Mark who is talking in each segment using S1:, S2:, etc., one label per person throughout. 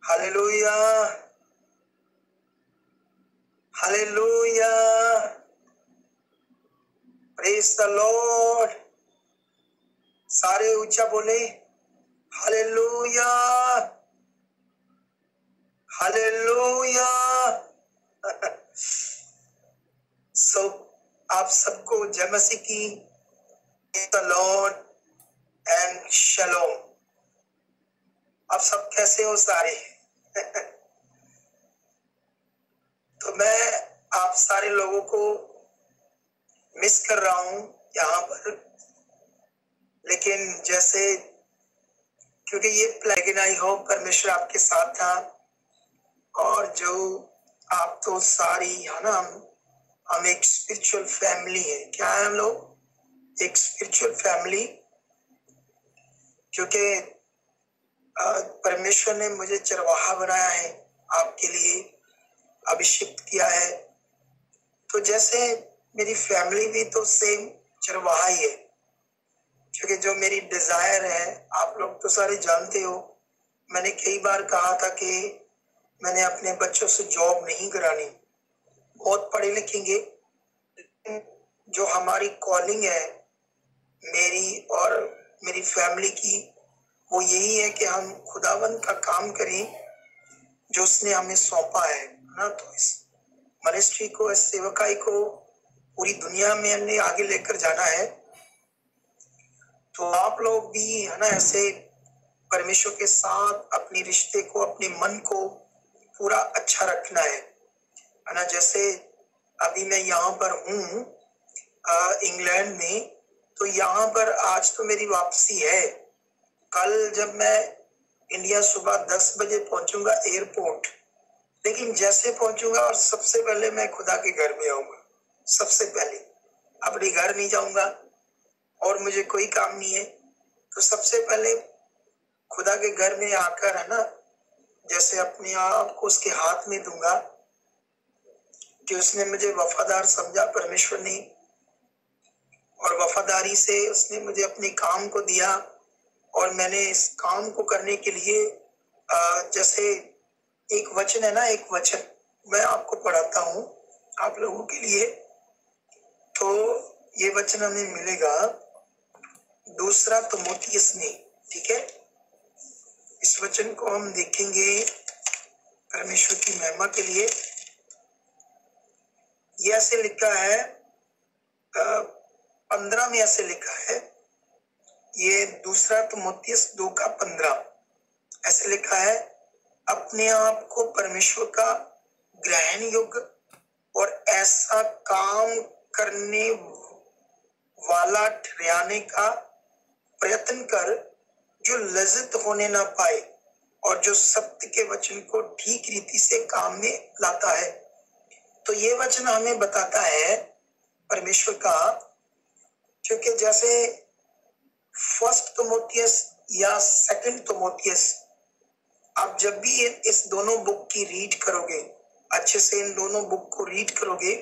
S1: Hallelujah, hallelujah, praise the lord. सारे ऊंचा बोले हालेलुया, हालेलुया। सो आप सबको जय मसीह की, द लॉर्ड एंड शलोम। आप सब कैसे हो सारे? तो मैं आप सारे लोगों को मिस कर रहा हूं यहाँ पर, लेकिन जैसे क्योंकि ये लेकिन आई होप परमेश्वर आपके साथ था। और जो आप तो सारी है ना, हम एक स्पिरिचुअल फैमिली है। क्या है हम लोग? एक स्पिरिचुअल फैमिली, क्योंकि परमेश्वर ने मुझे चरवाहा बनाया है, आपके लिए अभिषेक किया है। तो जैसे मेरी फैमिली भी तो सेम चरवाहा ही है, क्योंकि जो मेरी डिजायर है, आप लोग तो सारे जानते हो, मैंने कई बार कहा था कि मैंने अपने बच्चों से जॉब नहीं करानी। बहुत पढ़े लिखेंगे, जो हमारी कॉलिंग है मेरी और मेरी फैमिली की, वो यही है कि हम खुदावंद का काम करें जो उसने हमें सौंपा है ना। तो इस मिनिस्ट्री को, इस सेवकाई को पूरी दुनिया में हमने आगे लेकर जाना है। तो आप लोग भी है ना, ऐसे परमेश्वर के साथ अपने रिश्ते को, अपने मन को पूरा अच्छा रखना है ना। जैसे अभी मैं यहाँ पर हूँ इंग्लैंड में, तो यहाँ पर आज तो मेरी वापसी है। कल जब मैं इंडिया सुबह 10 बजे पहुंचूंगा एयरपोर्ट, लेकिन जैसे पहुंचूंगा और सबसे पहले मैं खुदा के घर में आऊंगा। सबसे पहले अपने घर नहीं जाऊंगा और मुझे कोई काम नहीं है, तो सबसे पहले खुदा के घर में आकर है ना, जैसे अपने आप को उसके हाथ में दूंगा कि उसने मुझे वफादार समझा, परमेश्वर ने, और वफादारी से उसने मुझे अपने काम को दिया। और मैंने इस काम को करने के लिए जैसे एक वचन है ना, एक वचन मैं आपको पढ़ाता हूँ आप लोगों के लिए। तो ये वचन हमें मिलेगा 2 तिमुथियुस में, ठीक है। इस वचन को हम देखेंगे परमेश्वर की महिमा के लिए। ये ऐसे लिखा है 15 में, ऐसे लिखा है, ये 2 तिमुथियुस 2:15 ऐसे लिखा है, अपने आप को परमेश्वर का ग्रहण योग्य और ऐसा काम करने वाला ठहराने का प्रयत्न कर जो लज्जत होने ना पाए और जो सत्य के वचन को ठीक रीति से काम में लाता है। तो ये वचन हमें बताता है परमेश्वर का, क्योंकि जैसे 1 तिमुथियुस या 2 तिमुथियुस, आप जब भी इस दोनों बुक की रीड करोगे, अच्छे से इन दोनों बुक को रीड करोगे,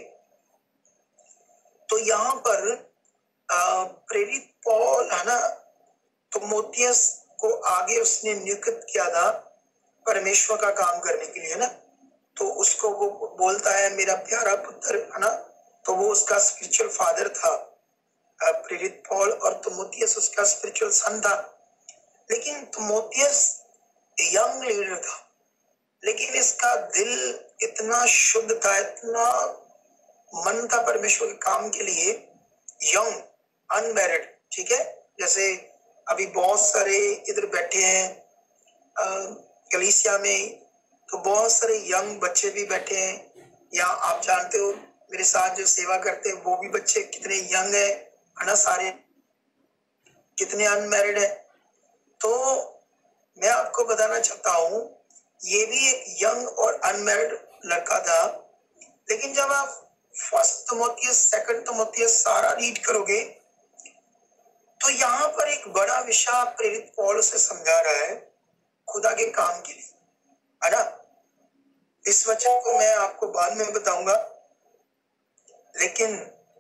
S1: तो यहाँ पर प्रेरित पौल है ना, तिमुथियुस को आगे उसने नियुक्त किया था परमेश्वर का काम करने के लिए, है ना। तो उसको वो बोलता है मेरा प्यारा पुत्र, है ना। तो वो उसका स्पिरिचुअल फादर था प्रेरित पौल, और तिमुथियुस उसका स्पिरिचुअल सन था। लेकिन तिमुथियुस यंग लीडर था, लेकिन इसका दिल इतना शुद्ध था, इतना मन था परमेश्वर के काम के लिए। यंग, अनमैरिड, ठीक है। जैसे अभी बहुत सारे इधर बैठे हैं कलीसिया में, तो बहुत सारे यंग बच्चे भी बैठे हैं। या आप जानते हो मेरे साथ जो सेवा करते हैं वो भी बच्चे कितने यंग है ना, सारे कितने अनमैरिड है। तो मैं आपको बताना चाहता हूँ, ये भी एक यंग और अनमैरिड लड़का था। लेकिन जब आप 1 तिमुथियुस 2 तिमुथियुस सारा रीड करोगे, तो यहाँ पर एक बड़ा विषय प्रेरित पौल से समझा रहा है खुदा के काम के लिए, है ना। इस वचन को मैं आपको बाद में बताऊंगा, लेकिन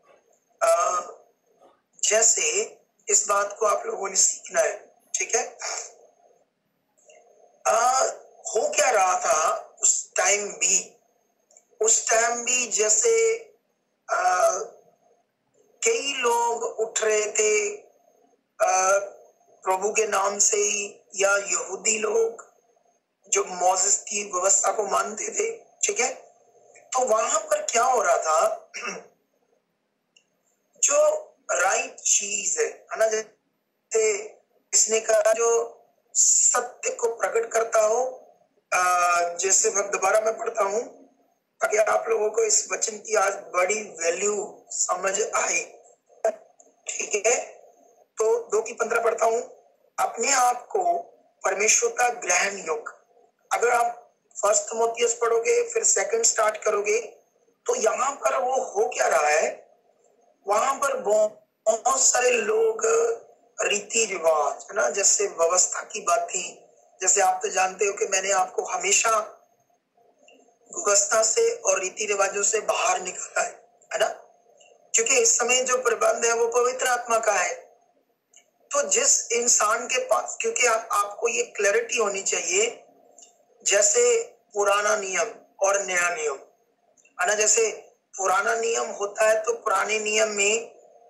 S1: जैसे इस बात को आप लोगों ने सीखना है, ठीक है। हो क्या क्या रहा था उस टाइम भी जैसे कई लोग उठ रहे थे प्रभु के नाम से ही, या यहूदी लोग जो मोसेस की व्यवस्था को मानते थे, ठीक है। तो वहां पर क्या हो रहा था, जो राइट चीज है ना, जैसे इसने कहा जो सत्य को प्रकट करता हो, जैसे मैं दोबारा मैं पढ़ता हूं ताकि आप लोगों को इस वचन की आज बड़ी वैल्यू समझ आए, ठीक है। तो 2:15 पढ़ता हूं। अपने आप को परमेश्वर का ग्रहण योग्य, अगर आप फर्स्ट तिमोथियस पढ़ोगे फिर सेकंड स्टार्ट करोगे, तो यहाँ पर वो हो क्या रहा है, वहां पर बहुत सारे लोग रीति रिवाज है ना, जैसे व्यवस्था की बातें, जैसे आप तो जानते हो कि मैंने आपको हमेशा व्यवस्था से और रीति रिवाजों से बाहर निकाला है ना, क्योंकि इस समय जो प्रबंध है वो पवित्र आत्मा का है। तो जिस इंसान के पास, क्योंकि आपको ये क्लैरिटी होनी चाहिए, जैसे पुराना नियम और नया नियम है ना, जैसे पुराना नियम होता है तो पुराने नियम में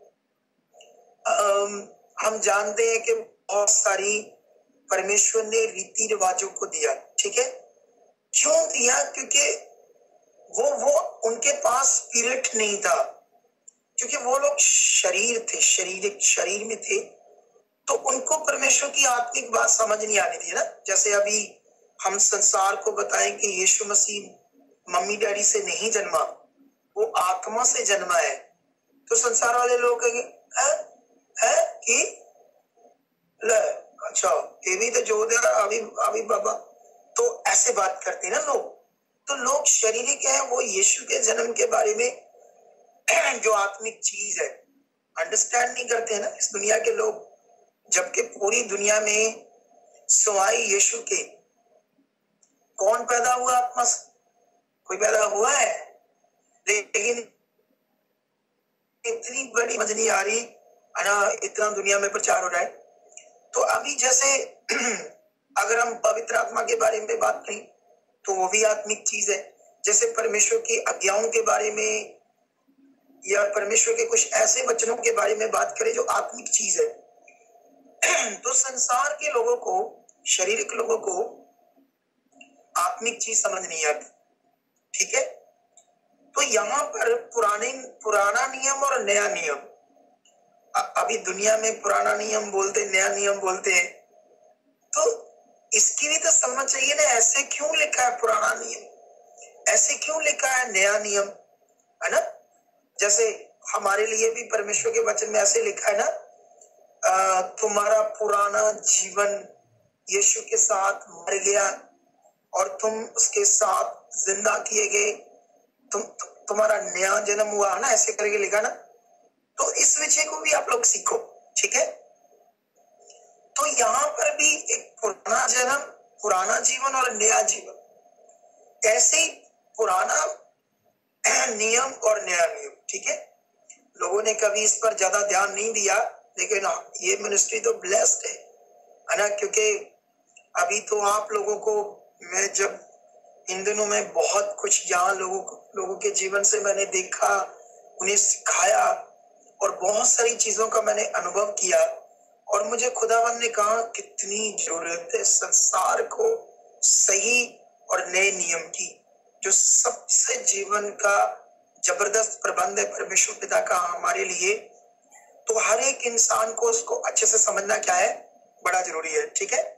S1: हम जानते हैं कि बहुत सारी परमेश्वर ने रीति रिवाजों को दिया, ठीक है। क्यों दिया? क्योंकि वो उनके पास स्पिरिट नहीं था, क्योंकि वो लोग शरीर थे, शरीर में थे, तो उनको परमेश्वर की आत्मिक बात समझ नहीं आनी थी ना। जैसे अभी हम संसार को बताएं कि यीशु मसीह मम्मी डैडी से नहीं जन्मा, वो आत्मा से जन्मा है, तो संसार वाले लोग कहेंगे है कि ले, अच्छा ये भी तो जो दे अभी बाबा, तो ऐसे बात करते हैं ना लोग। तो लोग शारीरिक है, वो यीशु के जन्म के बारे में जो आत्मिक चीज है अंडरस्टैंड नहीं करते हैं ना इस दुनिया के लोग, जबकि पूरी दुनिया में सिवाय यीशु के कौन पैदा हुआ आत्मा से? कोई पैदा हुआ है? लेकिन इतनी बड़ी समझ नहीं आ रही है ना, इतना दुनिया में प्रचार हो रहा है। तो अभी जैसे अगर हम पवित्र आत्मा के बारे में बात करें तो वो भी आत्मिक चीज है। जैसे परमेश्वर की आज्ञाओं के बारे में या परमेश्वर के कुछ ऐसे वचनों के बारे में बात करें जो आत्मिक चीज है, तो संसार के लोगों को, शारीरिक लोगों को आत्मिक चीज समझ नहीं आती, ठीक है। तो यहाँ पर पुराना नियम और नया नियम, अभी दुनिया में पुराना नियम बोलते, नया नियम बोलते हैं, तो इसकी भी तो समझ चाहिए ना, ऐसे क्यों लिखा है पुराना नियम, ऐसे क्यों लिखा है नया नियम, है ना। जैसे हमारे लिए भी परमेश्वर के वचन में ऐसे लिखा है ना, तुम्हारा पुराना जीवन यीशु के साथ मर गया और तुम उसके साथ जिंदा किए गए, तुम्हारा नया जन्म हुआ ना, ऐसे करके लिखा ना। तो इस विषय को भी आप लोग सीखो, ठीक है। तो यहाँ पर भी एक पुराना जन्म, पुराना जीवन और नया जीवन, ऐसे ही पुराना नियम और नया नियम, ठीक है। लोगों ने कभी इस पर ज्यादा ध्यान नहीं दिया, लेकिन ये मिनिस्ट्री तो ब्लेस्ड है ना, क्योंकि अभी तो आप लोगों को मैं जब इन दिनों में बहुत कुछ यहाँ लोगों के जीवन से मैंने देखा, उन्हें सिखाया और बहुत सारी चीजों का मैंने अनुभव किया, और मुझे खुदावंद ने कहा कितनी जरूरत है संसार को सही और नए नियम की, जो सबसे जीवन का जबरदस्त प्रबंध है परमेश्वर पिता का हमारे लिए। तो हर एक इंसान को उसको अच्छे से समझना क्या है, बड़ा जरूरी है, ठीक है।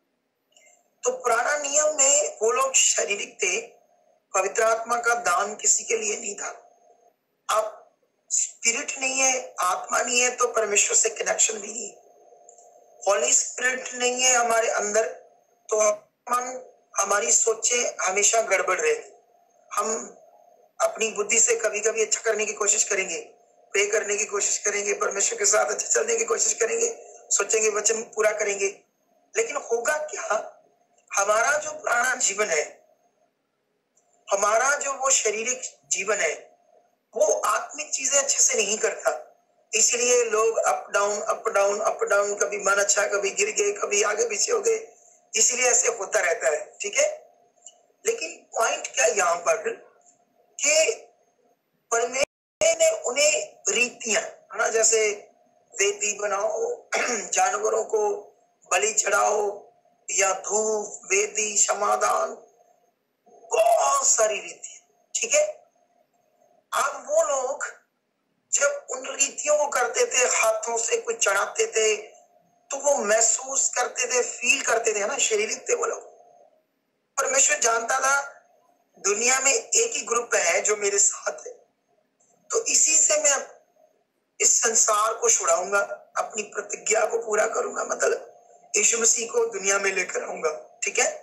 S1: तो पुराना नियम में वो लोग शारीरिक थे, पवित्र आत्मा का दान किसी के लिए नहीं था। अब स्पिरिट नहीं है, आत्मा नहीं है, तो परमेश्वर से कनेक्शन भी नहीं है। होली स्पिरिट नहीं है हमारे अंदर, तो हमारी सोचें हमेशा गड़बड़ रहेगी। हम अपनी बुद्धि से कभी कभी अच्छा करने की कोशिश करेंगे, प्रे करने की कोशिश करेंगे, परमेश्वर के साथ अच्छा चलने की कोशिश करेंगे, सोचेंगे वचन पूरा करेंगे, लेकिन होगा क्या, हमारा जो पुराना जीवन है, हमारा जो वो शारीरिक जीवन है, वो आत्मिक चीजें अच्छे से नहीं करता। इसलिए लोग up down up down up down, कभी मन अच्छा, कभी गिर गए, कभी आगे पीछे हो गए, इसलिए ऐसे होता रहता है, ठीक है। यहाँ पर कि परमेश्वर ने उन्हें रीतियां, है ना, जैसे वेदी बनाओ, जानवरों को बलि चढ़ाओ, या धूप, वेदी, क्षमादान, बहुत सारी रीतियां, ठीक है। अब वो लोग जब उन रीतियों को करते थे, हाथों से कुछ चढ़ाते थे, तो वो महसूस करते थे, फील करते थे, है ना, शारीरिक थे वो लोग। परमेश्वर जानता था दुनिया में एक ही ग्रुप है जो मेरे साथ है, तो इसी से मैं इस संसार को छुड़ाऊंगा, अपनी प्रतिज्ञा को पूरा करूंगा, मतलब यीशु मसीह को दुनिया में लेकर आऊंगा, ठीक है।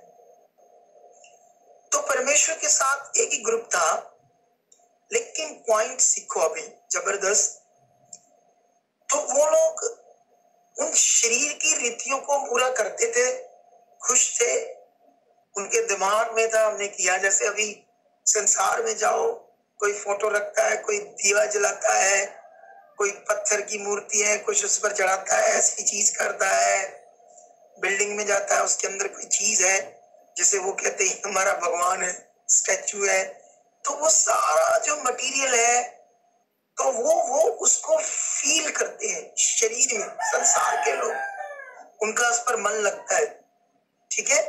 S1: तो परमेश्वर के साथ एक ही ग्रुप था, लेकिन पॉइंट सीखो अभी जबरदस्त। तो वो लोग उन शरीर की रीतियों को पूरा करते थे, खुश थे, उनके दिमाग में था हमने किया। जैसे अभी संसार में जाओ, कोई फोटो रखता है, कोई दिया जलाता है, कोई पत्थर की मूर्ति है, कुछ उस पर चढ़ाता है, ऐसी चीज करता है। बिल्डिंग में जाता है, उसके अंदर कोई चीज है जिसे वो कहते हैं हमारा भगवान है, स्टैचू है। तो वो सारा जो मटेरियल है, तो वो उसको फील करते हैं शरीर में। संसार के लोग, उनका उस पर मन लगता है, ठीक है।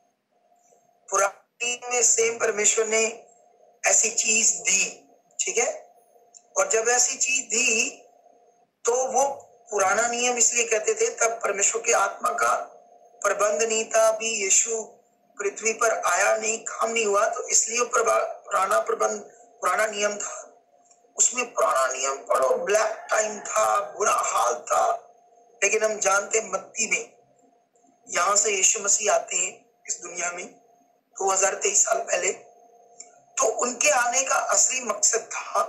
S1: पुरानी में सेम परमेश्वर ने ऐसी चीज दी, ठीक है। और जब ऐसी चीज दी तो वो पुराना नियम इसलिए कहते थे, तब परमेश्वर की आत्मा का प्रबंध नहीं था, अभी यीशु पृथ्वी पर आया नहीं, काम नहीं हुआ, तो इसलिए पुराना प्रबंध, पुराना नियम था। उसमें पुराना नियम पढ़ो, ब्लैक टाइम था, बुरा हाल था। लेकिन हम जानते मत्ती में यहां से यीशु मसीह आते हैं इस दुनिया में 2023 साल पहले, तो उनके आने का असली मकसद था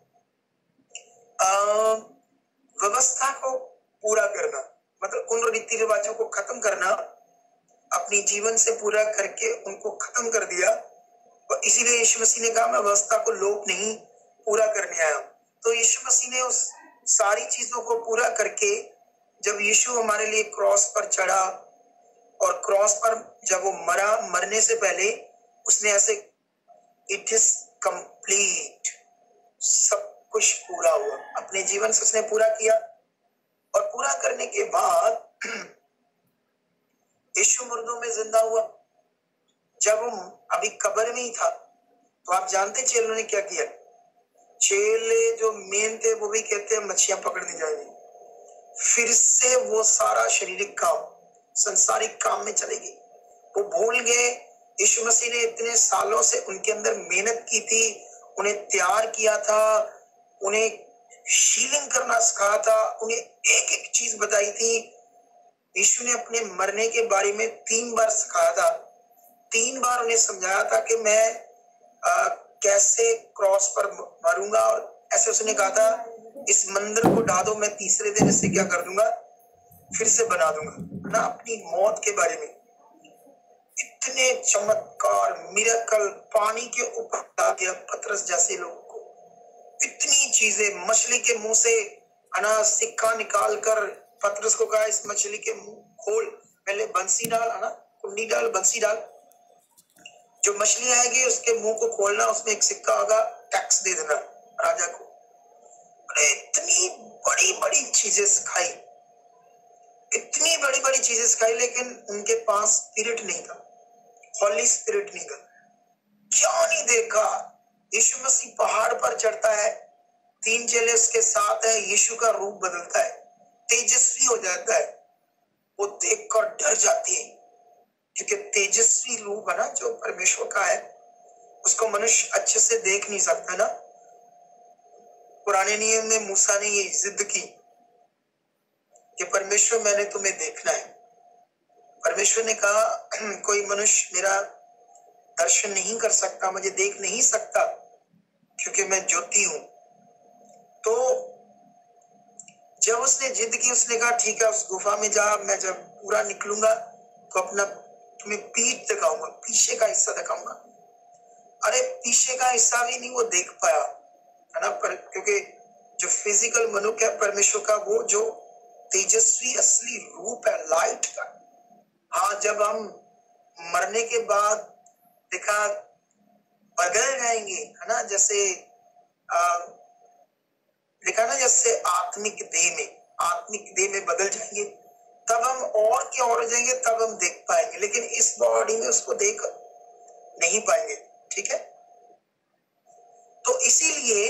S1: व्यवस्था को पूरा करना, मतलब उन रीति रिवाजों को खत्म करना, अपनी जीवन से पूरा करके उनको खत्म कर दिया। और इसीलिए यीशु मसीह ने कहा मैं व्यवस्था को लोप नहीं, पूरा करने आया। तो यीशु मसीह ने उस सारी चीजों को पूरा करके, जब यीशु हमारे लिए क्रॉस पर चढ़ा, और क्रॉस पर जब वो मरा, मरने से पहले उसने ऐसे, इट इज कंप्लीट, सब कुछ पूरा हुआ, अपने जीवन से उसने पूरा किया। और पूरा करने के बाद यीशु मुर्दों में जिंदा हुआ। जब वो अभी कब्र में ही था, तो आप जानते चेलों ने क्या किया? चेले जो मेन थे वो भी कहते हैं मछलियां पकड़ने जाएंगे। फिर से वो सारा शारीरिक काम, संसारिक काम में चले गए, वो भूल गए। यीशु मसीह ने इतने सालों से उनके अंदर मेहनत की थी, उन्हें तैयार किया था, उन्हें शीलिंग करना सिखाया था, उन्हें एक एक चीज बताई थी। यीशु ने अपने मरने के बारे में 3 बार सिखाया था, 3 बार उन्हें समझाया था कि मैं कैसे क्रॉस पर मरूंगा। और ऐसे उसने कहा था इस मंदिर को ढा दो, मैं तीसरे दिन इसे क्या कर दूंगा, फिर से बना दूंगा, ना, अपनी मौत के बारे में। इतने चमत्कार, मिरेकल, पानी के ऊपर आ गया पतरस जैसे लोगों को, इतनी चीजें, मछली के मुंह से अनाज सिक्का निकाल कर पतरस को कहा इस मछली के मुंह खोल, पहले बंसी डाल, है ना, कुंडी डाल, बंसी डाल, जो मछली आएगी उसके मुंह को खोलना, उसमें एक सिक्का होगा, टैक्स दे देना राजा को। अरे इतनी बड़ी बड़ी चीजें सिखाई, इतनी बड़ी बड़ी चीजें सिखाई, लेकिन उनके पास स्पिरिट नहीं था, हॉली स्पिरिट नहीं था। क्या नहीं देखा? यीशु मसीह पहाड़ पर चढ़ता है, 3 चेले उसके साथ है, यीशु का रूप बदलता है, तेजस्वी हो जाता है। वो देखकर डर जाती है, क्योंकि तेजस्वी रूप है ना जो परमेश्वर का है, उसको मनुष्य अच्छे से देख नहीं सकता ना। पुराने नियम में मूसा ने ये जिद की कि परमेश्वर मैंने तुम्हें देखना है। परमेश्वर ने कहा कोई मनुष्य मेरा दर्शन नहीं कर सकता, मुझे देख नहीं सकता, क्योंकि मैं ज्योति हूं। तो जब उसने जिद की, उसने कहा ठीक है उस गुफा में जा, मैं जब पूरा निकलूंगा तो अपना तुम्हें पीठ दिखाऊंगा, पीछे का हिस्सा दिखाऊंगा। अरे पीछे का हिस्सा भी नहीं वो देख पाया, है ना, क्योंकि जो फिजिकल मनुष्य है परमेश्वर का, वो जो तेजस्वी असली रूप है लाइट का। हाँ, जब हम मरने के बाद देखा बदल जाएंगे, है ना। जैसे लिखा ना, जैसे आत्मिक देह में बदल जाएंगे, तब हम और क्या और हो जाएंगे, तब हम देख पाएंगे, लेकिन इस बॉडी में उसको देख नहीं पाएंगे। ठीक है, तो इसीलिए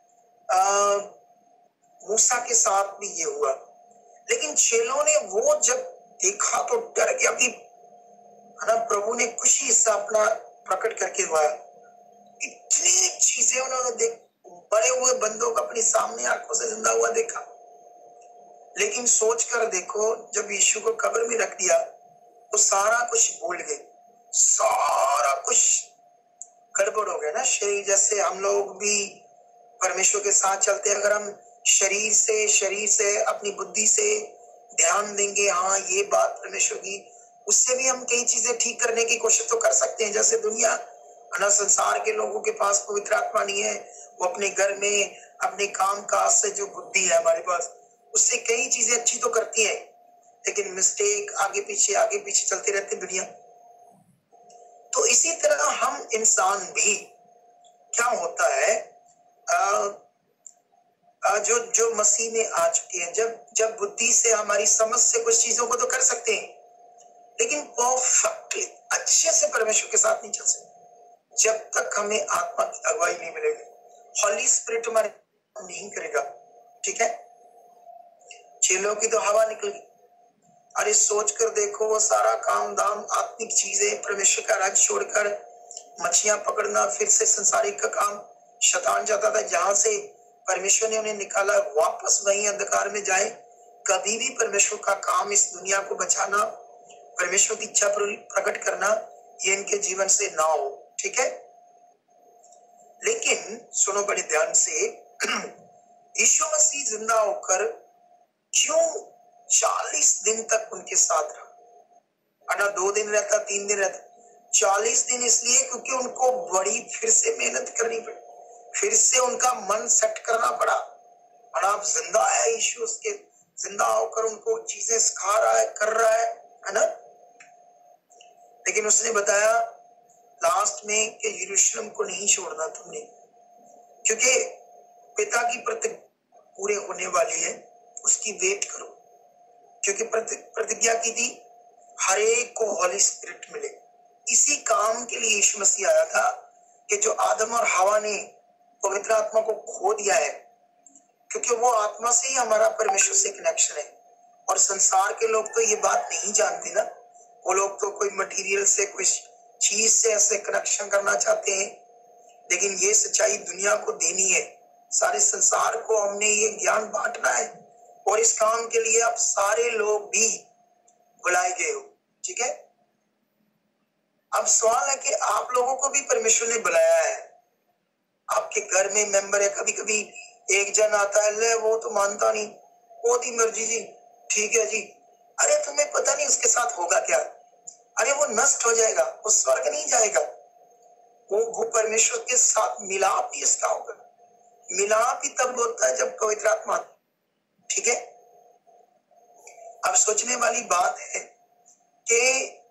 S1: मूसा के साथ भी ये हुआ। लेकिन चेलों ने वो जब देखा तो डर गया कि, है ना, प्रभु ने कुछ ही हिस्सा अपना प्रकट करके हुआ। इतनी चीजें उन्होंने देख, बड़े हुए बंदों को अपनी सामने आंखों से जिंदा हुआ देखा, लेकिन सोच कर देखो, जब यीशु को कब्र में रख दिया तो सारा कुछ भूल गए, सारा कुछ गड़बड़ हो गया ना। शरीर, जैसे हम लोग भी परमेश्वर के साथ चलते हैं, अगर हम शरीर से अपनी बुद्धि से ध्यान देंगे, हाँ ये बात परमेश्वर की, उससे भी हम कई चीजें ठीक करने की कोशिश तो कर सकते हैं। जैसे दुनिया, है ना, संसार के लोगों के पास पवित्र आत्मा नहीं है, वो अपने घर में अपने काम काज से जो बुद्धि है हमारे पास, उससे कई चीजें अच्छी तो करती है, लेकिन मिस्टेक आगे पीछे चलती रहती है दुनिया। तो इसी तरह हम इंसान भी, क्या होता है, जो जो मसीह में आ चुके हैं, जब बुद्धि से हमारी समझ से कुछ चीजों को तो कर सकते हैं, लेकिन परफेक्टली अच्छे से परमेश्वर के साथ नहीं चल सकते जब तक हमें आत्मा की अगुवाई नहीं मिलेगी, हॉली स्पिरिट हमारे नहीं करेगा। ठीक है, चेलों की तो हवा निकल गई। अरे सोच कर देखो, वो सारा काम धाम, आत्मिक चीजें, परमेश्वर का राज छोड़कर मछलियां पकड़ना, फिर से संसारिक का काम, शैतान चाहता था जहां से परमेश्वर ने उन्हें निकाला वापस वही अंधकार में जाए। कभी भी परमेश्वर का काम, इस दुनिया को बचाना, परमेश्वर की इच्छा प्रकट करना, ये इनके जीवन से ना हो। ठीक है, लेकिन सुनो बड़े ध्यान से, यीशु मसीह जिंदा होकर क्यों 40 दिन तक उनके साथ रहा? अना 2 दिन रहता, 3 दिन रहता, 40 दिन इसलिए क्योंकि उनको बड़ी फिर से मेहनत करनी पड़ी, फिर से उनका मन सेट करना पड़ा। और आप जिंदा है यीशु, उसके जिंदा होकर उनको चीजें सिखा रहा है, कर रहा है ना। लेकिन उसने बताया लास्ट में कि यरूशलेम को नहीं छोड़ना तुमने, क्योंकि पिता की प्रतिज्ञा पूरे होने वाली है, उसकी वेट करो, क्योंकि प्रतिज्ञा की थी हर एक को हॉली स्पिरिट मिले। इसी काम के लिए यीशु मसीह आया था कि जो आदम और हवा ने पवित्र आत्मा को खो दिया है, क्योंकि वो आत्मा से ही हमारा परमेश्वर से कनेक्शन है। और संसार के लोग तो ये बात नहीं जानते ना, वो लोग तो कोई मटेरियल से, कुछ चीज से ऐसे कनेक्शन करना चाहते हैं, लेकिन ये सच्चाई दुनिया को देनी है, सारे संसार को हमने ये ज्ञान बांटना है, और इस काम के लिए आप सारे लोग भी बुलाए गए हो। ठीक है, अब सवाल है कि आप लोगों को भी परमेश्वर ने बुलाया है। आपके घर में मेंबर है, कभी कभी एक जन आता है, ले वो तो मानता नहीं, वो दी मर्जी जी, ठीक है जी। अरे तुम्हें पता नहीं उसके साथ होगा क्या, अरे वो नष्ट हो जाएगा, वो स्वर्ग नहीं जाएगा, वो परमेश्वर के साथ मिलाप ही इसका होगा। मिलाप ही तब होता है जब पवित्र आत्मा। ठीक है, अब सोचने वाली बात है कि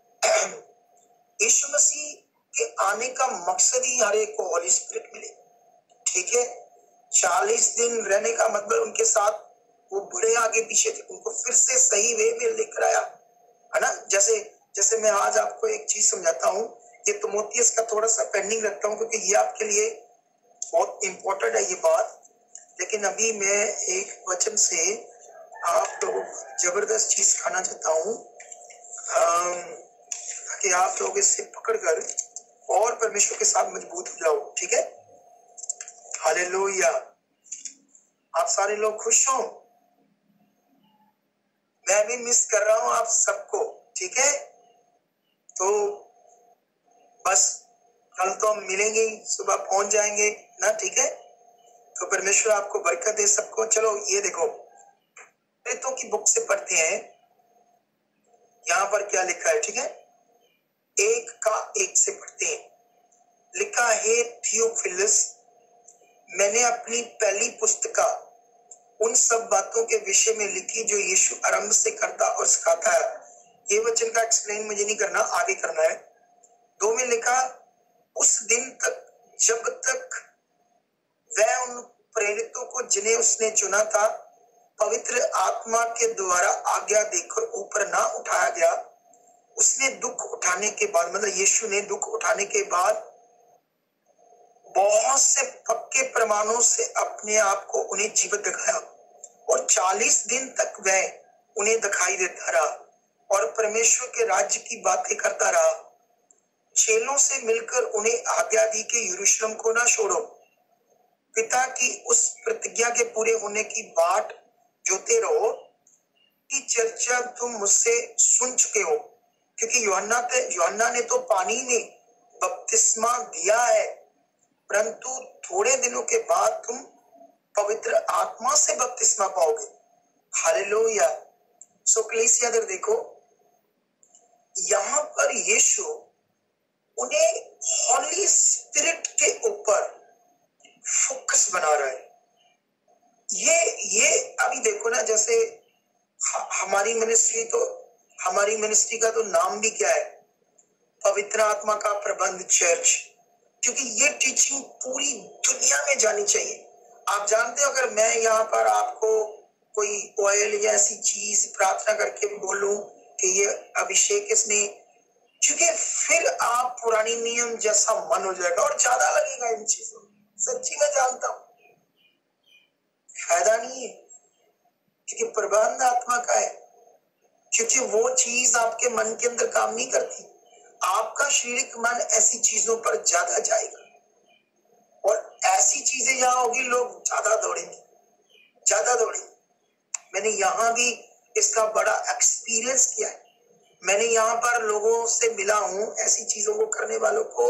S1: यीशु मसीह के आने का मकसद ही हर एक को हॉली स्पिरिट मिले। ठीक है, 40 दिन रहने का मतलब उनके साथ वो बुरे आगे पीछे थे, उनको फिर से सही वे में लेकर आया, है ना। जैसे मैं आज आपको एक चीज समझाता हूँ, ये तिमोथियस का थोड़ा सा पेंडिंग रखता हूँ क्योंकि ये आपके लिए बहुत इंपॉर्टेंट है ये बात। लेकिन अभी मैं एक वचन से आप लोगों को जबरदस्त चीज खाना चाहता हूँ, ताकि आप लोग इससे पकड़कर और परमेश्वर के साथ मजबूत हो जाओ। ठीक है, हालेलुया। आप सारे लोग खुश हो, मैं भी मिस कर रहा हूं आप सबको। ठीक है, तो बस कल तो हम मिलेंगे, सुबह पहुंच जाएंगे ना। ठीक है, तो परमेश्वर आपको बरकत दे सबको। चलो ये देखो, प्रेरितों की बुक से पढ़ते हैं, यहाँ पर क्या लिखा है। ठीक है, 1 से पढ़ते हैं। लिखा है, थियोफिलस, मैंने अपनी पहली पुस्तिका उन सब बातों के विषय में लिखी जो यीशु आरंभ से करता और सिखाता है। ये वचन का एक्सप्लेन मुझे नहीं करना, आगे करना है। 2 में लिखा, उस दिन तक जब तक वह उन प्रेरितों को जिन्हें उसने चुना था पवित्र आत्मा के द्वारा आज्ञा देकर ऊपर ना उठाया गया, उसने दुख उठाने के बाद, मतलब यीशु ने दुख उठाने के बाद बहुत से पक्के प्रमाणों से अपने आप को उन्हें जीवित दिखाया और 40 दिन तक वह उन्हें दिखाई देता रहा और परमेश्वर के राज्य की बातें करता रहा। चेलों से मिलकर उन्हें आज्ञा दी कि यरूशलेम को ना छोड़ो, पिता की उस प्रतिज्ञा के पूरे होने की बाट जोते रहो की चर्चा तुम मुझसे सुन चुके हो, क्योंकि यूहन्ना ने तो पानी में बपतिस्मा दिया है, परंतु थोड़े दिनों के बाद तुम पवित्र आत्मा से बपतिस्मा पाओगे। हालेलुया। सो कलीसिया अगर देखो, यहाँ पर यीशु उन्हें हॉली स्पिरिट के ऊपर फोकस बना रहा है। ये अभी देखो ना, जैसे हमारी मिनिस्ट्री का तो नाम भी क्या है, पवित्र आत्मा का प्रबंध चर्च, क्योंकि ये टीचिंग पूरी दुनिया में जानी चाहिए। आप जानते हो, अगर मैं यहाँ पर आपको कोई ऑयल या ऐसी चीज प्रार्थना करके बोलूं कि ये अभिषेक इसने, क्योंकि फिर आप पुरानी नियम जैसा मन हो जाएगा और ज्यादा लगेगा इन चीजों। सच्ची मैं जानता हूं, फायदा नहीं है, क्योंकि प्रबंध आत्मा का है, क्योंकि वो चीज आपके मन के अंदर काम नहीं करती। आपका शारीरिक मन ऐसी चीजों पर ज्यादा जाएगा और ऐसी चीजें जहां होगी लोग ज्यादा दौड़ेंगे। मैंने यहाँ भी इसका बड़ा एक्सपीरियंस किया है। मैंने यहाँ पर लोगों से मिला हूं, ऐसी चीजों को करने वालों को।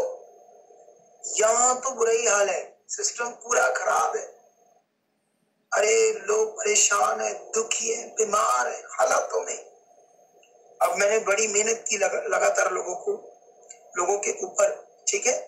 S1: यहाँ तो बुरा ही हाल है, सिस्टम पूरा खराब है। अरे लोग परेशान है, दुखी है, बीमार है, हालातों में। अब मैंने बड़ी मेहनत की लगातार लोगों के ऊपर, ठीक है।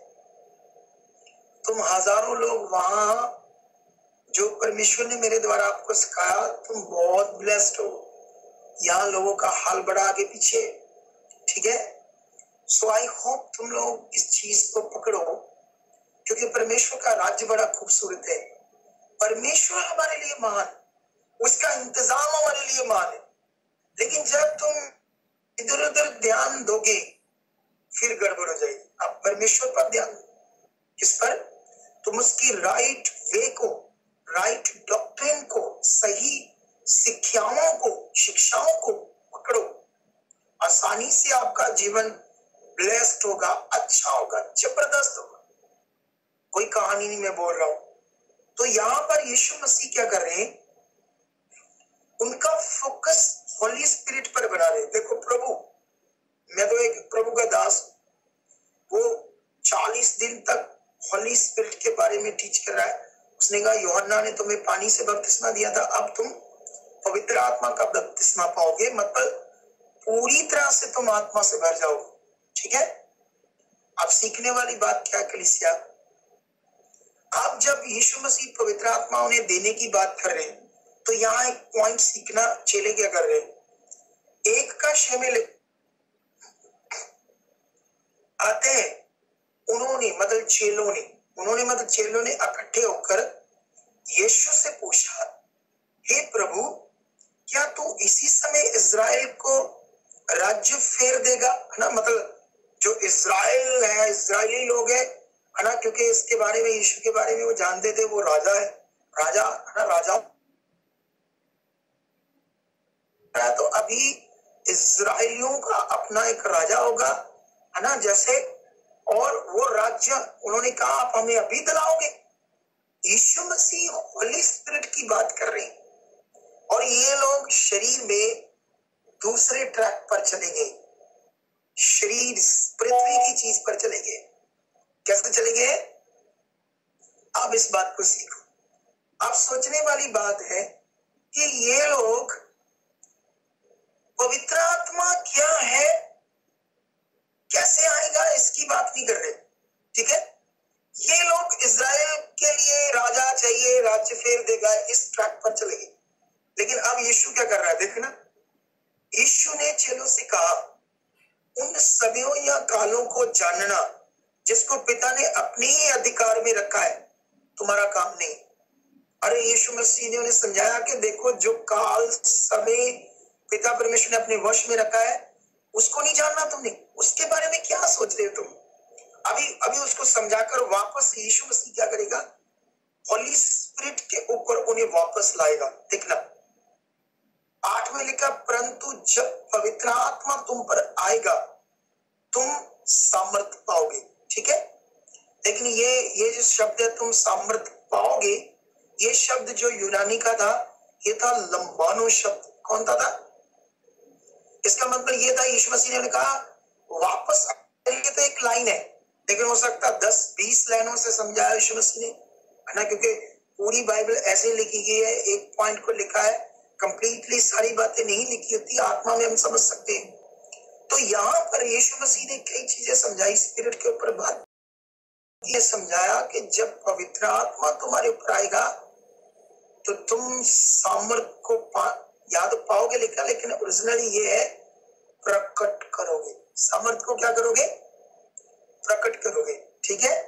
S1: तुम हजारों लोग वहां, जो परमेश्वर ने मेरे द्वारा आपको सिखाया, तुम बहुत ब्लेस्ड हो। यहाँ लोगों का हाल बड़ा आगे पीछे, ठीक है। सो आई होप तुम लोग इस चीज को पकड़ो, क्योंकि परमेश्वर का राज्य बड़ा खूबसूरत है। परमेश्वर हमारे लिए महान, उसका इंतजाम हमारे लिए महान है। लेकिन जब तुम इधर उधर ध्यान दोगे फिर गड़बड़ हो जाएगी। अब परमेश्वर पर ध्यान दो। किस पर? तुम उसकी राइट वे को, राइट डॉक्ट्रिन को, सही शिक्षाओं को पकड़ो। आसानी से आपका जीवन ब्लेस्ड होगा, अच्छा होगा, जबरदस्त होगा। कोई कहानी नहीं मैं बोल रहा हूं। तो यहाँ पर यीशु मसीह क्या कर रहे हैं, उनका फोकस होली स्पिरिट पर बना रहे। देखो प्रभु, मैं तो एक प्रभु का दास, वो 40 दिन तक होली स्पिरिट के बारे में टीच कर रहा है। उसने कहा यूहन्ना ने तुम्हें पानी से बपतिस्मा दिया था, अब तुम पवित्र आत्मा का बपतिस्मा पाओगे, मतलब पूरी तरह से तुम आत्मा से भर जाओगे, ठीक है। अब सीखने वाली बात क्या कलीसिया, आप जब यीशु मसीह पवित्र आत्मा उन्हें देने की बात कर रहे हैं, तो यहाँ एक पॉइंट सीखना, चेले क्या कर रहे हैं, एक का शामिल आते हैं। उन्होंने मतलब चेलों ने इकट्ठे होकर यीशु से पूछा, हे प्रभु, क्या तू इसी समय इज़राइल को राज्य फेर देगा? है ना, मतलब जो इज़राइल है, इज़राइली लोग है ना, क्योंकि इसके बारे में, यीशु के बारे में वो जानते थे, वो राजा है, राजा है ना, राजा। तो अभी इज़राइलियों का अपना एक राजा होगा, है ना, जैसे, और वो राज्य उन्होंने कहा आप हमें अभी दिलाओगे। यीशु मसीह होली स्पिरिट की बात कर रहे हैं और ये लोग शरीर में दूसरे ट्रैक पर चले गए, शरीर पृथ्वी की चीज पर चले गए। कैसे चले गए? अब इस बात को सीखो। अब सोचने वाली बात है कि ये लोग पवित्र आत्मा क्या है, कैसे आएगा, इसकी बात नहीं कर रहे, ठीक है। ये लोग इज़राइल के लिए राजा चाहिए, राज्य फेर देगा, इस ट्रैक पर चले गए। लेकिन अब यीशु क्या कर रहा है, देखना। यीशु ने चेलों से कहा, उन समयों या कालों को जानना जिसको पिता ने अपने ही अधिकार में रखा है, तुम्हारा काम नहीं। अरे यीशु मसीह ने उन्हें समझाया कि देखो, जो काल समय पिता परमेश्वर ने अपने वश में रखा है, उसको नहीं जानना तुमने, उसके बारे में क्या सोच रहे हो तुम। अभी अभी उसको समझाकर वापस यीशु मसीह क्या करेगा, होली स्पिरिट के ऊपर उन्हें वापस लाएगा। देखना 8 में लिखा, परंतु जब पवित्र आत्मा तुम पर आएगा तुम सामर्थ पाओगे। ठीक है, लेकिन ये जो शब्द है तुम सामर्थ पाओगे, ये शब्द जो यूनानी का था, ये था लंबानो शब्द। कौन था? इसका मतलब ये था, यीशु मसीह ने कहा वापस। ये तो एक लाइन है, लेकिन हो सकता 10-20 लाइनों से समझाया यीशु मसीह ने, है ना, क्योंकि पूरी बाइबल ऐसे लिखी गई है, एक पॉइंट को लिखा है, कंप्लीटली सारी बातें नहीं लिखी होती, आत्मा में हम समझ सकते हैं। तो यहाँ पर यीशु मसीह ने कई चीजें समझाई स्पिरिट के ऊपर बात। ये समझाया कि जब पवित्र आत्मा तुम्हारे ऊपर आएगा तो तुम सामर्थ को याद पाओगे लिखा, लेकिन ओरिजिनली ये है प्रकट करोगे। सामर्थ को क्या करोगे? प्रकट करोगे। ठीक है,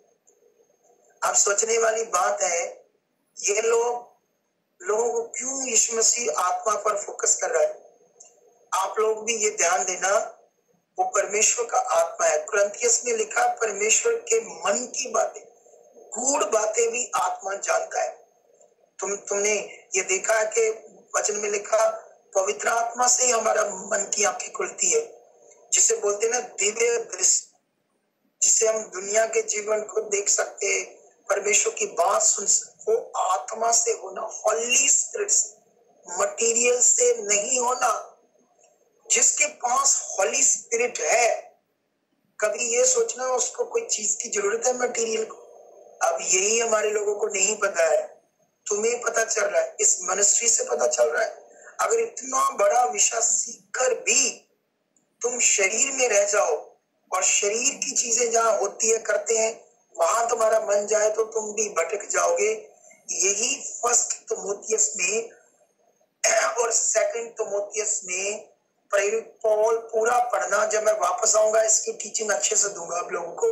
S1: अब सोचने वाली बात है, ये लोगों को क्यों यीशु मसीह आत्मा पर फोकस कर रहा है? आप लोग भी ये ध्यान देना, वो परमेश्वर का आत्मा है। कुरिन्थियस में लिखा, परमेश्वर के मन की बातें, गूढ़ बातें भी आत्मा जानता है। तुमने ये देखा है कि वचन में लिखा, पवित्र आत्मा से ही हमारा मन की आंखें खुलती है, जिसे बोलते हैं ना दिव्य दृष्टि, जिससे हम दुनिया के जीवन को देख सकते हैं, परमेश्वर की बात सुन सकते। वो आत्मा से होना, होली स्पिरिट से, मटेरियल से नहीं होना। जिसके पास होली स्पिरिट है, कभी ये सोचना उसको कोई चीज की जरूरत है मटेरियल को। अब यही हमारे लोगों को नहीं पता है। तुम्हें पता चल रहा है, इस मिनिस्ट्री से पता चल रहा है। अगर इतना बड़ा विषय सीखकर भी तुम शरीर में रह जाओ और शरीर की चीजें जहां होती है करते हैं, वहां तुम्हारा मन जाए तो तुम भी भटक जाओगे। यही फर्स्ट तिमोथियस में और सेकंड तिमोथियस में प्रेरित पौल पूरा पढ़ना, जब मैं वापस आऊंगा इसकी टीचिंग अच्छे से दूंगा आप लोगों को।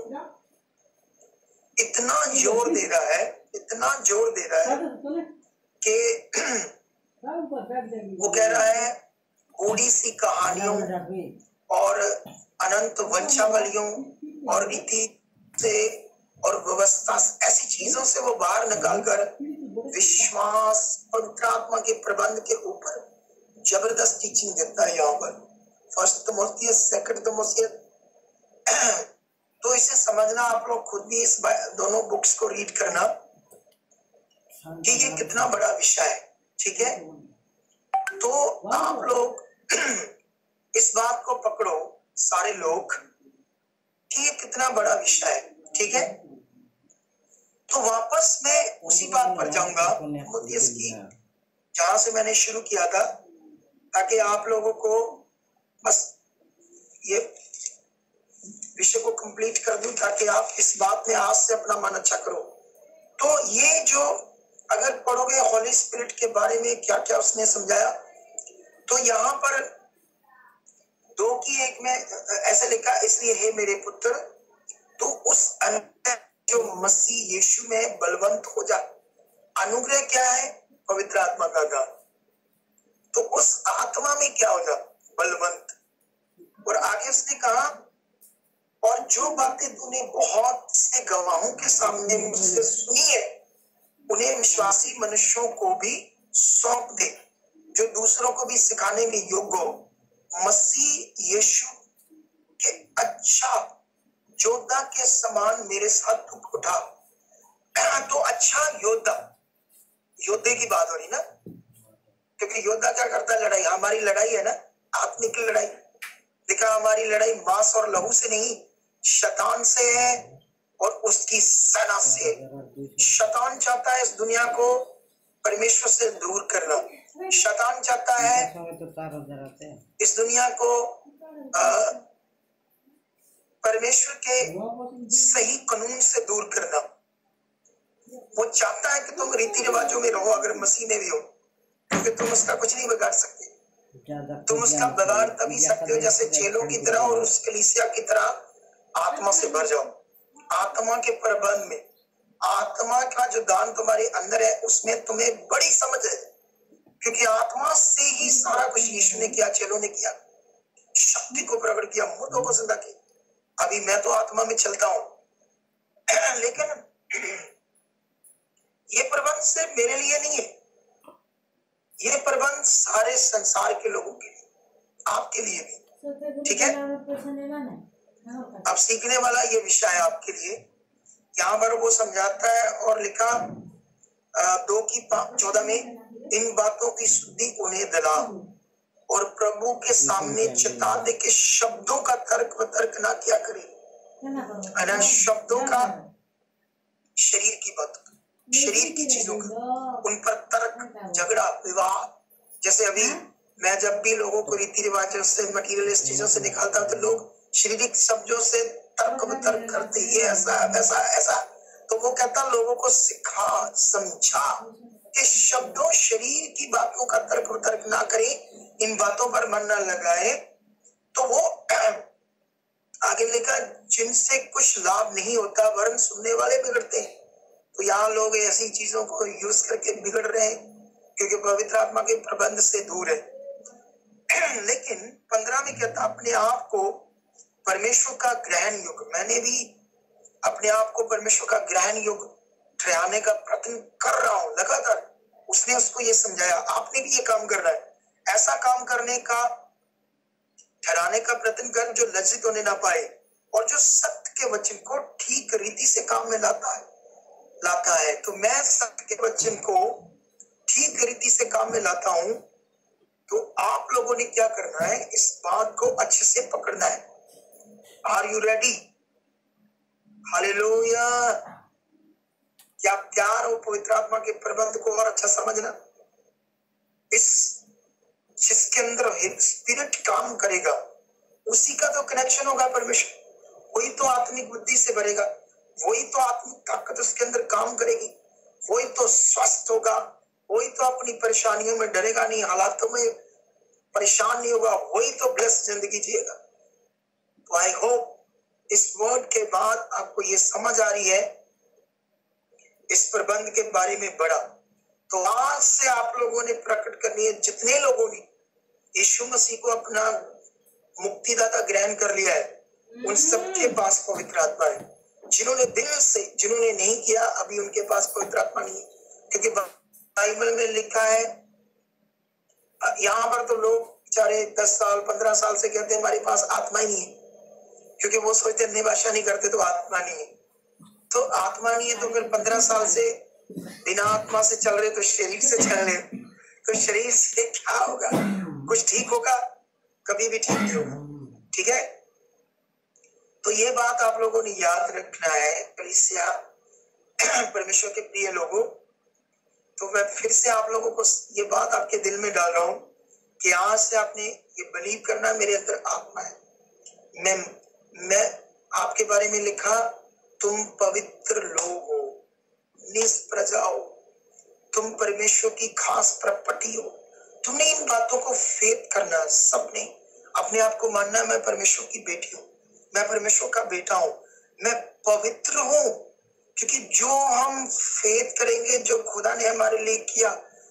S1: इतना जोर दे रहा है, इतना जोर दे रहा है कि वो कह रहा है बूढ़ी सी कहानियों और अनंत वंशावलियों और रीति से और व्यवस्था, ऐसी चीजों से वो बाहर निकालकर विश्वास पवित्र आत्मा के प्रबंध के ऊपर जबरदस्त टीचिंग देता है। यहाँ पर फर्स्ट तिमोथियस, सेकंड तिमोथियस। तो इसे समझना, आप लोग खुद भी इस दोनों बुक्स को रीड करना कि ये कितना बड़ा विषय है। ठीक है, तो आप लोग इस बात को पकड़ो सारे लोग कि ये कितना बड़ा विषय है। ठीक है, तो वापस मैं उसी बात पर जाऊंगा तिमोथियस की, जहां से मैंने शुरू किया था, ताकि आप लोगों को बस ये विषय को कंप्लीट कर दूं, ताकि आप इस बात में आज से अपना मन अच्छा करो। तो ये जो अगर पढ़ोगे होली स्पिरिट के बारे में क्या क्या उसने समझाया, तो यहाँ पर 2:1 में ऐसे लिखा, इसलिए हे मेरे पुत्र तू उस अनुग्रह जो मसीह यीशु में बलवंत हो जा। अनुग्रह क्या है? पवित्र आत्मा का दान। तो उस आत्मा में क्या हो जा? बलवंत। और आगे उसने कहा, और जो बातें तूने बहुत से गवाहों के सामने मुझसे सुनी है, उन्हें विश्वासी मनुष्यों को भी सौंप दे, जो दूसरों को भी सिखाने में योग्य हो। मसीह यीशु के अच्छा योद्धा के समान मेरे साथ तू उठा। तो अच्छा योद्धा, योद्धे की बात हो रही ना, क्योंकि योद्धा क्या करता है? लड़ाई। हमारी लड़ाई है ना आत्मिक लड़ाई। देखा, हमारी लड़ाई मांस और लहू से नहीं, शैतान से है और उसकी सेना से। शैतान चाहता है इस दुनिया को परमेश्वर से दूर करना। शैतान चाहता है इस दुनिया को परमेश्वर के सही कानून से दूर करना। वो चाहता है कि तुम रीति रिवाजों में रहो, अगर मसीह में भी हो, क्योंकि तुम उसका कुछ नहीं बिगाड़ सकते। तुम उसका बिगाड़ तभी सकते हो जैसे चेलों की तरह और उस कलीसिया की तरह आत्मा से भर जाओ। आत्मा के प्रबंध में, आत्मा का जो दान तुम्हारे अंदर है उसमें तुम्हें बड़ी समझ है, क्योंकि आत्मा से ही सारा कुछ यीशु ने किया, चेलों ने किया, शक्ति को प्रकट किया, मुर्दों को जिंदा किया। अभी मैं तो आत्मा में चलता हूं, लेकिन ये प्रबंध सिर्फ मेरे लिए नहीं है, ये प्रबंध सारे संसार के लोगों के लिए, आपके लिए भी। ठीक है, अब सीखने वाला ये विषय है आपके लिए। यहाँ पर वो समझाता है और लिखा 2:14 में, इन बातों की शुद्धि उन्हें दिला और प्रभु के सामने चिता दे के शब्दों का तर्क वितर्क ना किया करे। शब्दों का, शरीर की बात, शरीर की चीजों का, उन पर तर्क, झगड़ा, विवाद। जैसे अभी मैं जब भी लोगों को रीति रिवाजों से, मटीरियलिस्ट चीजों से निकालता हूँ, तो लोग शारीरिक शब्दों से तर्क वितर्क करते, ये ऐसा वैसा ऐसा। तो वो कहता लोगों को सिखा समझा कि शब्दों, शरीर की बातों का तर्क वितर्क ना करे, इन बातों पर मन न लगाए। तो वो आगे लिखा, जिनसे कुछ लाभ नहीं होता वरन सुनने वाले बिगड़ते हैं। तो यहाँ लोग ऐसी चीजों को यूज करके बिगड़ रहे हैं, क्योंकि पवित्र आत्मा के प्रबंध से दूर है। लेकिन 15 में कहता, अपने आप को परमेश्वर का ग्रहण युग, मैंने भी अपने आप को परमेश्वर का ग्रहण युग ठहराने का प्रयत्न कर रहा हूं लगातार। उसने उसको ये समझाया, आपने भी ये काम करना है, ऐसा काम करने का, ठहराने का प्रयत्न कर जो लज्जित होने ना पाए और जो सत्य के वचन को ठीक रीति से काम में लाता है। तो मैं सत्य के वचन को ठीक रीति से काम में लाता हूं। तो आप लोगों ने क्या करना है, इस बात को अच्छे से पकड़ना है। Are you ready? हालेलुया। क्या प्यार हो पवित्र आत्मा के प्रबंध को और अच्छा समझना। इस जिसके अंदर स्पिरिट काम करेगा उसी का तो कनेक्शन होगा परमेश्वर, वही तो आत्मिक बुद्धि से भरेगा, वही तो आत्मिक ताकत उसके अंदर काम करेगी, वही तो स्वस्थ होगा, वही तो अपनी परेशानियों में डरेगा नहीं, हालातों में परेशान नहीं होगा, वही तो ब्लेस्ड जिंदगी जिएगा। तो आई होप इस वर्ड के बाद आपको ये समझ आ रही है इस प्रबंध के बारे में बड़ा। तो आज से आप लोगों ने प्रकट करनी है, जितने लोगों ने यीशु मसीह को अपना मुक्तिदाता ग्रहण कर लिया है, उन सबके पास पवित्र आत्मा है। जिन्होंने दिल से, जिन्होंने नहीं किया, अभी उनके पास पवित्र आत्मा नहीं है, क्योंकि बाइबल में लिखा है, यहाँ पर तो लोग बेचारे 10 साल 15 साल से कहते हैं हमारे पास आत्मा ही नहीं है, क्योंकि वो सोचते अन्य भाषा नहीं करते तो आत्मा नहीं है। तो आत्मा नहीं है तो फिर 15 साल से बिना आत्मा से चल रहे, तो शरीर से चल रहे, तो शरीर से क्या होगा? कुछ ठीक होगा? कभी भी ठीक नहीं होगा। ठीक है, तो ये बात आप लोगों ने याद रखना है। कलीसिया परमेश्वर के प्रिय लोगों, तो मैं फिर से आप लोगों को ये बात आपके दिल में डाल रहा हूं कि आज से आपने ये बिलीव करना, मेरे अंदर आत्मा है। मैं आपके बारे में लिखा, तुम पवित्र लोग हो, निज प्रजा हो, तुम परमेश्वर की खास प्रॉपर्टी हो। तुमने इन बातों को फेथ करना, सबने अपने आप को मानना, मैं परमेश्वर की बेटी हूँ, मैं परमेश्वर का बेटा हूँ, मैं पवित्र हूँ। क्योंकि जो हम फेथ करेंगे, जो खुदा ने हमारे लिए किया,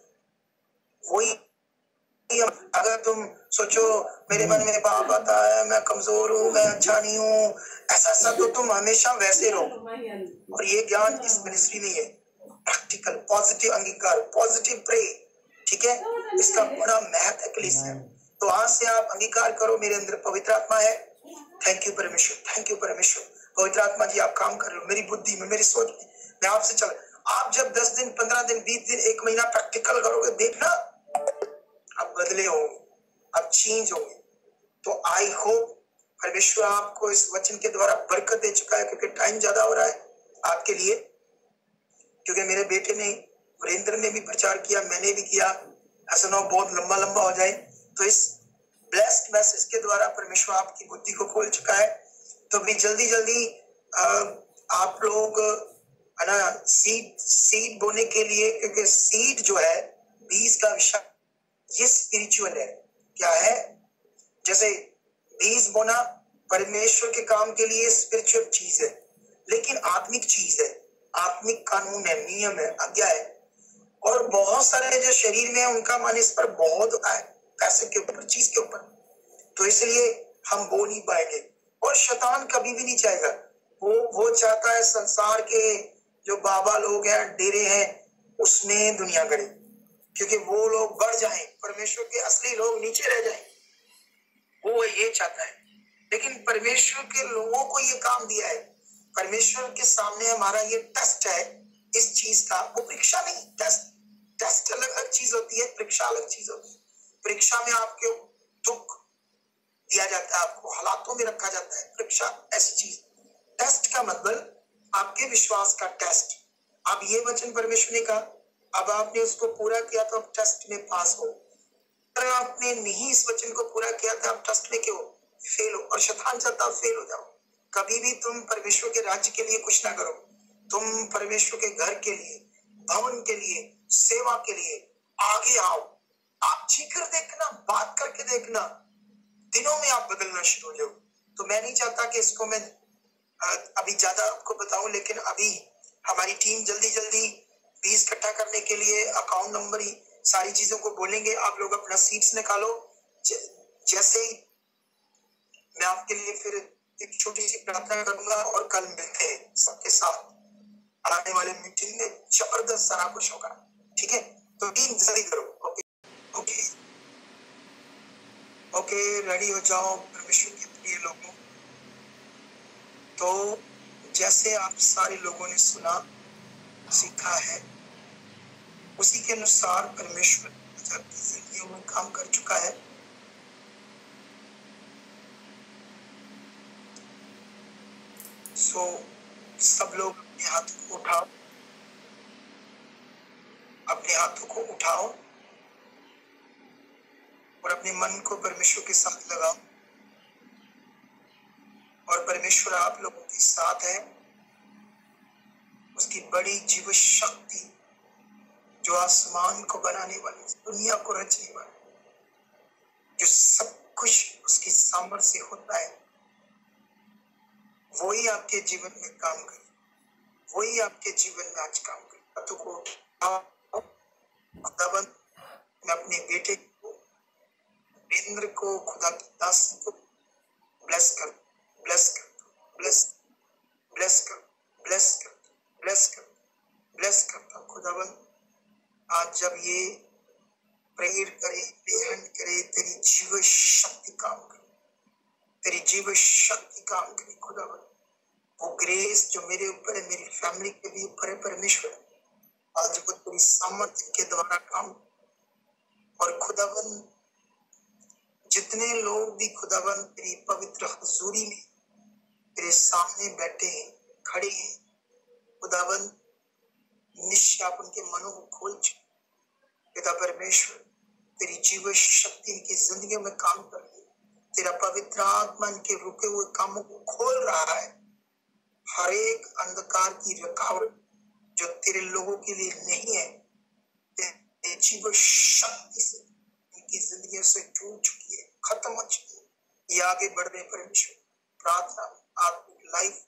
S1: वही। अगर तुम सोचो मेरे मन में पाप आता है, मैं कमजोर हूँ, मैं अच्छा नहीं हूँ, ऐसा तो तुम हमेशा वैसे रहो। और ये ज्ञान इस मिनिस्ट्री में है, प्रैक्टिकल, पॉजिटिव अंगीकार, पॉजिटिव प्रे। ठीक है, इसका बड़ा महत्व है कलीसिया। तो आज से आप अंगीकार करो, मेरे अंदर पवित्र आत्मा है। थैंक यू परमेश्वर, थैंक यू परमेश्वर। पवित्र आत्मा जी आप काम कर रहे हो मेरी बुद्धि में, मेरी सोच में, मैं आपसे चल। आप जब 10 दिन 15 दिन 20 दिन 1 महीना प्रैक्टिकल करोगे, देखना आप बदले होंगे, आप चेंज होंगे। तो आई होप परमेश्वर आपको इस वचन के द्वारा बरकत दे चुका है, क्योंकि टाइम ज्यादा हो रहा है आपके लिए। क्योंकि मेरे बेटे ने, वीरेंद्र ने भी प्रचार किया, मैंने भी किया, ऐसा ना बहुत लंबा लंबा हो जाए। तो इस ब्लेस्ड मैसेज के द्वारा परमेश्वर आपकी बुद्धि को खोल चुका है। तो भी जल्दी जल्दी आप लोग है ना, सीड बोने के लिए, क्योंकि सीड जो है बीज का विषय, ये स्पिरिचुअल है। क्या है? जैसे बीज बोना परमेश्वर के काम के लिए स्पिरिचुअल चीज है, लेकिन आत्मिक चीज है, आत्मिक कानून है, नियम है, आज्ञा है। और बहुत सारे जो शरीर में है उनका मन इस पर बहुत होता है, पैसे के ऊपर, चीज के ऊपर, तो इसलिए हम बोल नहीं पाएंगे। और शैतान कभी भी नहीं चाहेगा, वो चाहता है संसार के जो बाबा लोग हैं, डेरे हैं, उसमें दुनिया करे, क्योंकि वो लोग बढ़ जाएं, परमेश्वर के असली लोग नीचे रह जाएं, वो ये चाहता है। लेकिन परमेश्वर के लोगों को ये काम दिया है। परमेश्वर के सामने हमारा ये टेस्ट है इस चीज का, वो परीक्षा नहीं, टेस्ट अलग अलग चीज होती है, परीक्षा अलग चीज होती है। परीक्षा में आपके दुख दिया जाता है, आपको हालातों में रखा जाता है, परीक्षा ऐसी चीज। टेस्ट का मतलब आपके विश्वास का टेस्ट। अब ये वचन परमेश्वर ने कहा, अब आपने उसको पूरा किया तो आप टेस्ट में पास हो। अगर आपने नहीं इस वचन को पूरा किया तो आप टेस्ट में क्यों फेल हो, और शैतान चाहता है फेल हो जाओ। कभी भी तुम परमेश्वर के राज्य के लिए कुछ ना करो, तुम परमेश्वर के घर के लिए, भवन के लिए, सेवा के लिए आगे आओ। आप जी कर देखना, बात करके देखना, दिनों में आप बदलना शुरू हो जाओ। तो मैं नहीं चाहता कि इसको मैं अभी ज्यादा आपको बताऊं, लेकिन अभी हमारी टीम जल्दी जल्दी फीस इकट्ठा करने के लिए अकाउंट नंबर ही सारी चीजों को बोलेंगे। आप लोग अपना सीट्स निकालो। जैसे ही मैं आपके लिए फिर एक छोटी सी प्रार्थना करूंगा और कल मिलते हैं सबके साथ आने वाले मीटिंग में, जबरदस्त सारा कुछ होगा, ठीक है? तो टीम जल्दी करो। ओके ओके ओके, रेडी हो जाओ परमेश्वर के प्रिय लोगों। तो जैसे आप सारे लोगों ने सुना, सीखा है, उसी के अनुसार परमेश्वर आपकी जिंदगियों में काम कर चुका है। सो सब लोग अपने हाथों को उठाओ, अपने हाथों को उठाओ और अपने मन को परमेश्वर के साथ लगाओ। और परमेश्वर आप लोगों के साथ है। उसकी बड़ी जीव शक्ति जो आसमान को बनाने वाली, दुनिया को रचने वाली, जो सब कुछ उसकी सामर्थ्य से होता है, वही आपके जीवन में काम करे, वही आपके जीवन में आज काम करे। तो को खुदाबंद, मैं अपने बेटे को, इंद्र को, खुदा की दासी को ब्लेस कर, ब्लेस कर, ब्लेस ब्लेस कर, ब्लेस कर, ब्लेस कर, ब्लेस करता। खुदाबंद आज जब ये प्रेयर करे, बेहन करे, तेरी जीव शक्ति काम करे, तेरी जीव शक्ति काम करे। खुदाबंद वो ग्रेस जो मेरे ऊपर है, मेरी फैमिली के भी ऊपर है, परमेश्वर आज वो तेरी सामर्थ्य के द्वारा काम। और खुदाबंद जितने लोग भी खुदाबंद तेरी पवित्र हुजूरी में तेरे सामने बैठे हैं, खड़े हैं, खुदाबंद निश्चय आप उनके मनों को खोल चुके। पिता परमेश्वर तेरी जीव शक्ति इनकी जिंदगी में काम कर रही है। तेरा पवित्र आत्मा इनके रुके हुए कामों को खोल रहा है। हर एक अंधकार की रुकावट जो तेरे लोगों के लिए नहीं है, तेरी जीव शक्ति से इनकी जिंदगी से टूट चुकी है, खत्म हो चुकी है। ये आगे बढ़ रहे परमेश्वर, प्रार्थना आत्मिक लाइफ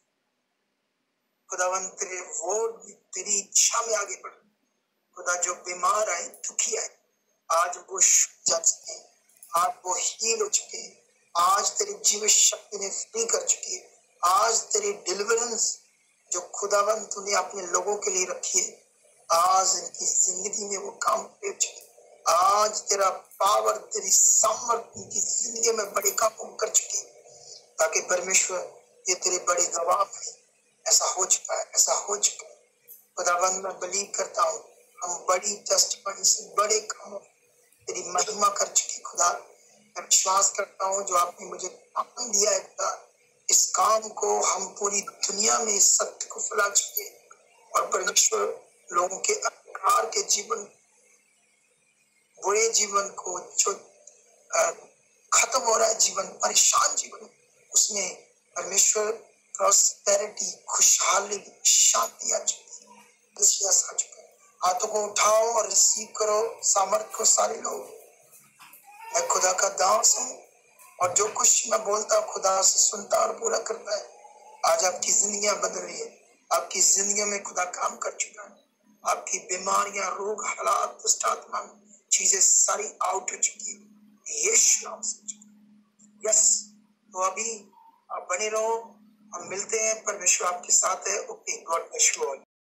S1: खुदावंत तेरे वर्ड में, तेरी इच्छा में आगे बढ़। खुदा जो बीमार आए, दुखी आए, आज वो जा चुके हैं, आज वो हील हो चुके हैं, आज तेरी जीव शक्ति ने फ्री कर चुकी है। आज तेरी डिलीवरेंस जो खुदावन तूने अपने लोगों के लिए रखी है, आज इनकी जिंदगी में वो काम कर चुके। आज तेरा पावर, तेरी सामर्थ्य इनकी जिंदगी में बड़े काम कर चुकी है, ताकि परमेश्वर ये तेरे बड़े गवाह हैं। ऐसा हो चुका है, ऐसा हो चुका है। खुदावन मैं बिलीव करता हूँ, हम बड़ी टेस्टमनी से बड़े कामों तेरी महिमा कर चुके। खुदा मैं विश्वास करता हूँ जो आपने मुझे काम दिया है खुदा, इस काम को हम पूरी दुनिया में इस सत्य को फैला चुके। और परमेश्वर लोगों के अंधकार के जीवन, बुरे जीवन को जो खत्म हो रहा है, जीवन परेशान जीवन, उसमें परमेश्वर प्रॉस्पेरिटी, खुशहाली, शांति आ चुकी है, विश्वास आ चुका है। हाथों को उठाओ और रिसीव करो सामर्थ को सारे लोग। मैं खुदा का दास हूँ और जो कुछ मैं बोलता हूँ खुदा से सुनता और पूरा करता है। आज आपकी जिंदगियां बदल रही है, आपकी जिंदगी में खुदा काम कर चुका है, आपकी बीमारियां, रोग, हालात, दुष्ट आत्मा, चीजें सारी आउट हो चुकी है यीशु नाम से। यस, तो अभी आप बने रहो, हम मिलते हैं, परमेश्वर आपके साथ है। Okay, God bless you all.